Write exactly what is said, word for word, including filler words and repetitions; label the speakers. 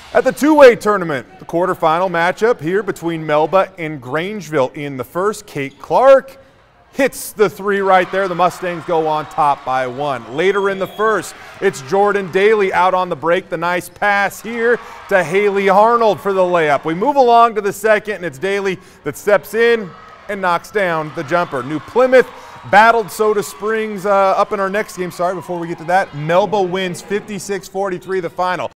Speaker 1: At the two-way tournament, the quarterfinal matchup here between Melba and Grangeville in the first. Kate Clark hits the three right there. The Mustangs go on top by one. Later in the first, it's Jordan Daly out on the break. The nice pass here to Haley Arnold for the layup. We move along to the second, and it's Daly that steps in and knocks down the jumper. New Plymouth battled Soda Springs uh, up in our next game. Sorry, before we get to that, Melba wins fifty-six forty-three the final.